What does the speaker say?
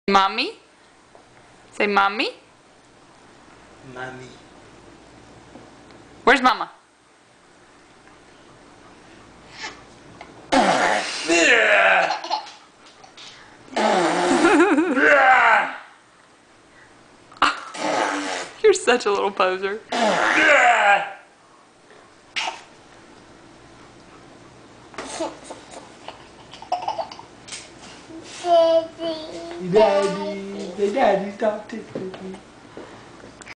Mommy? Say mommy? Mommy. Where's mama? You're such a little poser. Daddy, say daddy, stop tickling me.